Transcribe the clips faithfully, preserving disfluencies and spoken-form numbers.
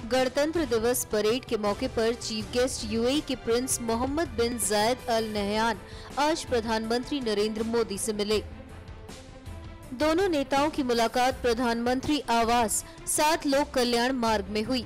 गणतंत्र दिवस परेड के मौके पर चीफ गेस्ट यूएई के prince Mohammed bin Zayed Al Nahyan आज प्रधानमंत्री नरेंद्र मोदी से मिले। दोनों नेताओं की मुलाकात प्रधानमंत्री आवास सात लोक कल्याण मार्ग में हुई।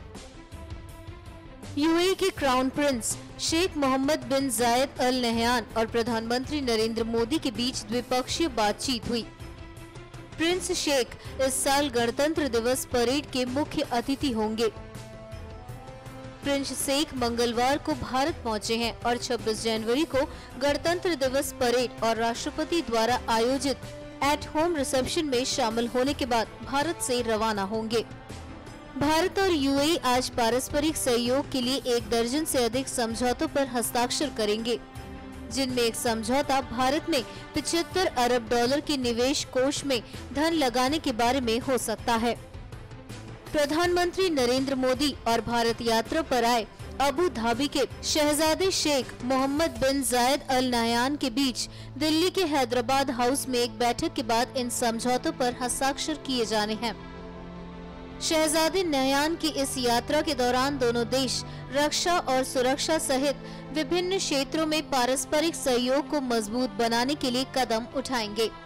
यूएई के crown prince Sheikh Mohammed bin Zayed Al Nahyan और प्रधानमंत्री नरेंद्र मोदी के बीच द्विपक्षीय बातचीत हुई। प्रिंस शेख इस साल गणतंत्र दिवस परेड के मुख्य अतिथि होंगे। प्रिंस शेख मंगलवार को भारत पहुंचे हैं और छब्बीस जनवरी को गणतंत्र दिवस परेड और राष्ट्रपति द्वारा आयोजित एट होम रिसेप्शन में शामिल होने के बाद भारत से रवाना होंगे। भारत और यूएई आज पारस्परिक सहयोग के लिए एक दर्जन से अधिक समझौतों पर हस्ताक्षर करेंगे, जिनमें एक समझौता भारत में पचहत्तर अरब डॉलर के निवेश कोष में धन लगाने के बारे में हो सकता है। प्रधानमंत्री नरेंद्र मोदी और भारत यात्रा पर आए अबू धाबी के शहजादे Sheikh Mohammed bin Zayed Al Nahyan के बीच दिल्ली के हैदराबाद हाउस में एक बैठक के बाद इन समझौतों पर हस्ताक्षर किए जाने हैं। शहजादे नहयान की इस यात्रा के दौरान दोनों देश रक्षा और सुरक्षा सहित विभिन्न क्षेत्रों में पारस्परिक सहयोग को मजबूत बनाने के लिए कदम उठाएंगे।